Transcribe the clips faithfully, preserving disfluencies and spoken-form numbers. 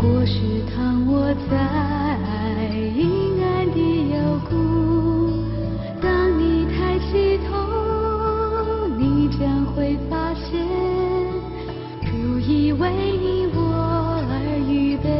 或许当我在阴暗的幽谷，当你抬起头，你将会发现，主已为你我而预备。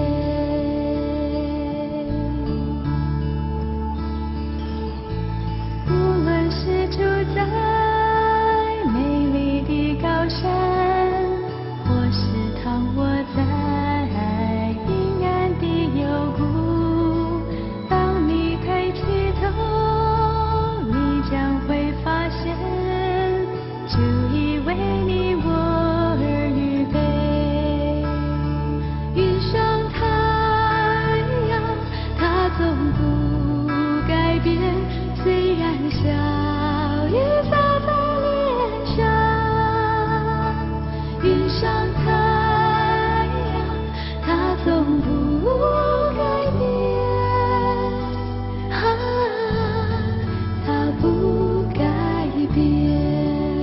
无论是住在美丽的高山，或是当我在阴暗的幽谷，当你抬起头，你将会发现，主已为你我而预备。云上太阳，它总不改变，虽然小雨洒在脸上。云上太阳，它总不改变，啊，它不改变。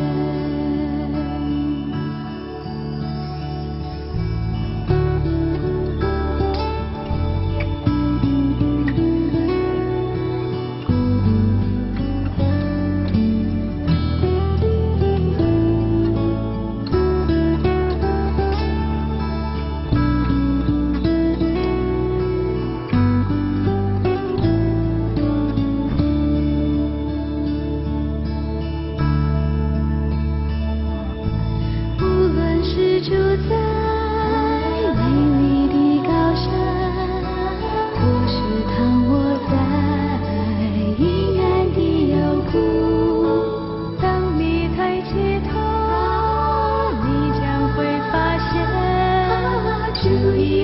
住在美丽的高山，或是当我在阴暗的幽谷，当你抬起头，你将会发现，主已